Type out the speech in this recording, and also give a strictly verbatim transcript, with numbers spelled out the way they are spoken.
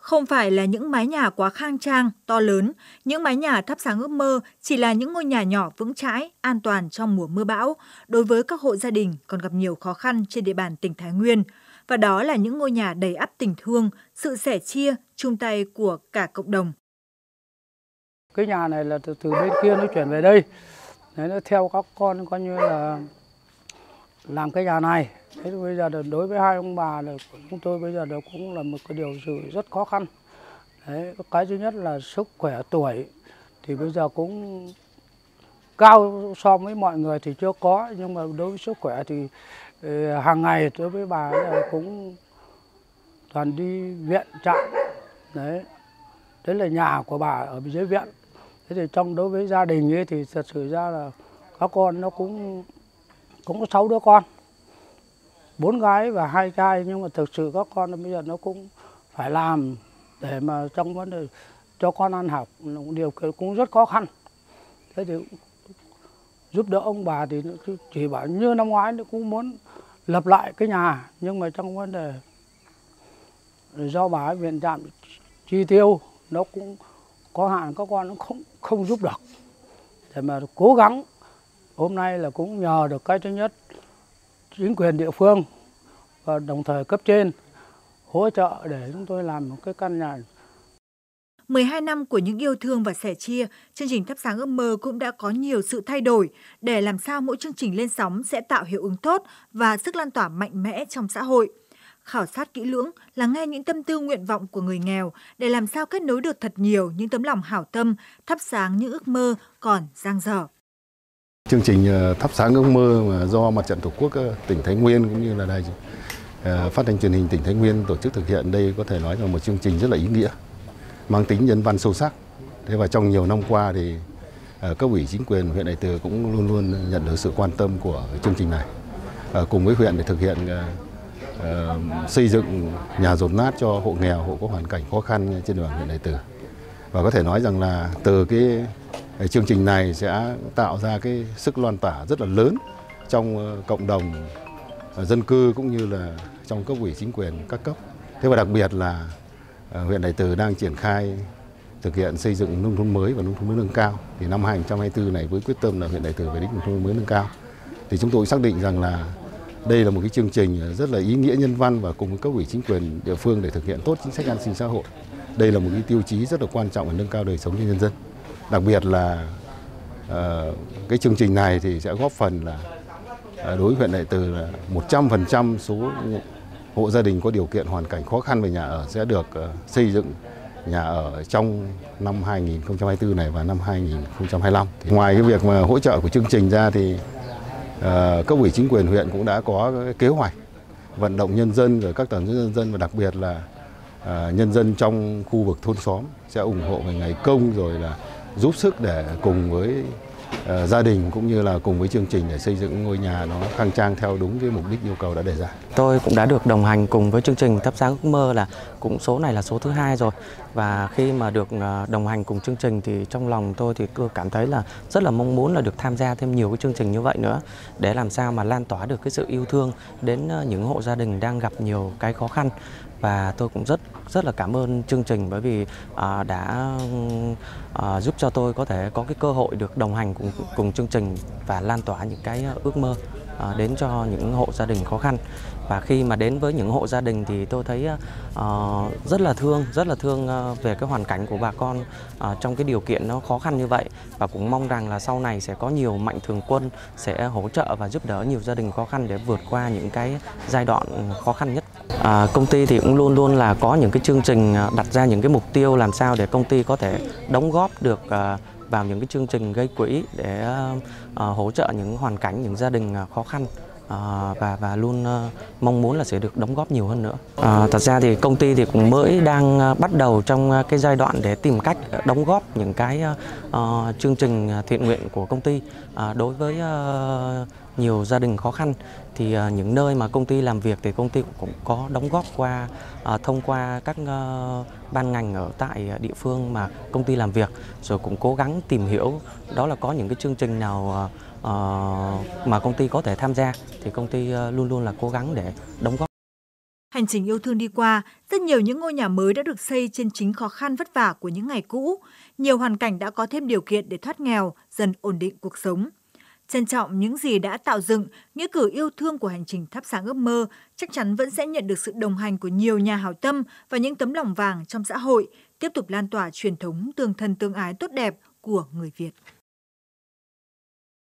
Không phải là những mái nhà quá khang trang, to lớn, những mái nhà thắp sáng ước mơ chỉ là những ngôi nhà nhỏ vững chãi, an toàn trong mùa mưa bão đối với các hộ gia đình còn gặp nhiều khó khăn trên địa bàn tỉnh Thái Nguyên. Và đó là những ngôi nhà đầy ắp tình thương, sự sẻ chia, chung tay của cả cộng đồng. Cái nhà này là từ, từ bên kia nó chuyển về đây, đấy, nó theo các con coi như là làm cái nhà này. Thế bây giờ đối với hai ông bà là chúng tôi bây giờ đó cũng là một cái điều sự rất khó khăn. Đấy, cái duy nhất là sức khỏe tuổi thì bây giờ cũng cao so với mọi người thì chưa có, nhưng mà đối với sức khỏe thì hàng ngày đối với bà là cũng toàn đi viện trạm. Đấy, đấy là nhà của bà ở dưới viện. Thế thì trong đối với gia đình ấy thì thật sự ra là các con nó cũng cũng có sáu đứa con, bốn gái và hai trai, nhưng mà thực sự các con bây giờ nó cũng phải làm để mà trong vấn đề cho con ăn học, điều kiện cũng rất khó khăn. Thế thì giúp đỡ ông bà thì chỉ bảo như năm ngoái nó cũng muốn lập lại cái nhà, nhưng mà trong vấn đề do bà ấy viện trạm chi tiêu nó cũng có hạn, các con nó không không giúp được. Để mà cố gắng hôm nay là cũng nhờ được cái thứ nhất chính quyền địa phương và đồng thời cấp trên hỗ trợ để chúng tôi làm một cái căn nhà. mười hai năm của những yêu thương và sẻ chia, chương trình Thắp sáng ước mơ cũng đã có nhiều sự thay đổi để làm sao mỗi chương trình lên sóng sẽ tạo hiệu ứng tốt và sức lan tỏa mạnh mẽ trong xã hội. Khảo sát kỹ lưỡng, lắng nghe những tâm tư nguyện vọng của người nghèo để làm sao kết nối được thật nhiều những tấm lòng hảo tâm, thắp sáng những ước mơ còn dang dở. Chương trình Thắp sáng ước mơ mà do Mặt trận Tổ quốc tỉnh Thái Nguyên cũng như là đài phát thanh truyền hình tỉnh Thái Nguyên tổ chức thực hiện đây có thể nói là một chương trình rất là ý nghĩa, mang tính nhân văn sâu sắc. Thế và trong nhiều năm qua thì cấp ủy chính quyền huyện Đại Từ cũng luôn luôn nhận được sự quan tâm của chương trình này. Cùng với huyện để thực hiện uh, xây dựng nhà dột nát cho hộ nghèo, hộ có hoàn cảnh khó khăn trên địa bàn huyện Đại Từ. Và có thể nói rằng là từ cái chương trình này sẽ tạo ra cái sức lan tỏa rất là lớn trong cộng đồng dân cư cũng như là trong cấp ủy chính quyền các cấp. Thế và đặc biệt là huyện Đại Từ đang triển khai thực hiện xây dựng nông thôn mới và nông thôn mới nâng cao. Thì năm hai nghìn không trăm hai mươi tư này với quyết tâm là huyện Đại Từ về đích nông thôn mới nâng cao. Thì chúng tôi xác định rằng là đây là một cái chương trình rất là ý nghĩa nhân văn và cùng với cấp ủy chính quyền địa phương để thực hiện tốt chính sách an sinh xã hội. Đây là một cái tiêu chí rất là quan trọng để nâng cao đời sống cho nhân dân. Đặc biệt là uh, cái chương trình này thì sẽ góp phần là uh, đối với huyện Đại Từ là một trăm phần trăm số hộ gia đình có điều kiện hoàn cảnh khó khăn về nhà ở sẽ được uh, xây dựng nhà ở trong năm hai nghìn không trăm hai mươi tư này và năm hai nghìn không trăm hai mươi lăm. Thì ngoài cái việc mà hỗ trợ của chương trình ra thì uh, cấp ủy chính quyền huyện cũng đã có cái kế hoạch vận động nhân dân rồi các tầng lớp nhân dân và đặc biệt là uh, nhân dân trong khu vực thôn xóm sẽ ủng hộ về ngày công rồi là giúp sức để cùng với uh, gia đình cũng như là cùng với chương trình để xây dựng ngôi nhà nó khang trang theo đúng cái mục đích yêu cầu đã đề ra. Tôi cũng đã được đồng hành cùng với chương trình Thắp sáng ước mơ là cũng số này là số thứ hai rồi, và khi mà được đồng hành cùng chương trình thì trong lòng tôi thì tôi cảm thấy là rất là mong muốn là được tham gia thêm nhiều cái chương trình như vậy nữa để làm sao mà lan tỏa được cái sự yêu thương đến những hộ gia đình đang gặp nhiều cái khó khăn. Và tôi cũng rất rất là cảm ơn chương trình bởi vì à, đã à, giúp cho tôi có thể có cái cơ hội được đồng hành cùng cùng chương trình và lan tỏa những cái ước mơ à, đến cho những hộ gia đình khó khăn. Và khi mà đến với những hộ gia đình thì tôi thấy uh, rất là thương, rất là thương uh, về cái hoàn cảnh của bà con uh, trong cái điều kiện nó khó khăn như vậy. Và cũng mong rằng là sau này sẽ có nhiều mạnh thường quân sẽ hỗ trợ và giúp đỡ nhiều gia đình khó khăn để vượt qua những cái giai đoạn khó khăn nhất. À, công ty thì cũng luôn luôn là có những cái chương trình đặt ra những cái mục tiêu làm sao để công ty có thể đóng góp được uh, vào những cái chương trình gây quỹ để uh, uh, hỗ trợ những hoàn cảnh, những gia đình uh, khó khăn. À, và và luôn uh, mong muốn là sẽ được đóng góp nhiều hơn nữa. À, thật ra thì công ty thì cũng mới đang uh, bắt đầu trong uh, cái giai đoạn để tìm cách đóng góp những cái uh, uh, chương trình thiện nguyện của công ty uh, đối với uh, nhiều gia đình khó khăn. Thì uh, những nơi mà công ty làm việc thì công ty cũng có đóng góp qua uh, thông qua các uh, ban ngành ở tại địa phương mà công ty làm việc, rồi cũng cố gắng tìm hiểu đó là có những cái chương trình nào uh, Uh, mà công ty có thể tham gia thì công ty uh, luôn luôn là cố gắng để đóng góp. Hành trình yêu thương đi qua, rất nhiều những ngôi nhà mới đã được xây trên chính khó khăn vất vả của những ngày cũ. Nhiều hoàn cảnh đã có thêm điều kiện để thoát nghèo, dần ổn định cuộc sống. Trân trọng những gì đã tạo dựng, nghĩa cử yêu thương của hành trình thắp sáng ước mơ chắc chắn vẫn sẽ nhận được sự đồng hành của nhiều nhà hảo tâm và những tấm lòng vàng trong xã hội, tiếp tục lan tỏa truyền thống tương thân tương ái tốt đẹp của người Việt.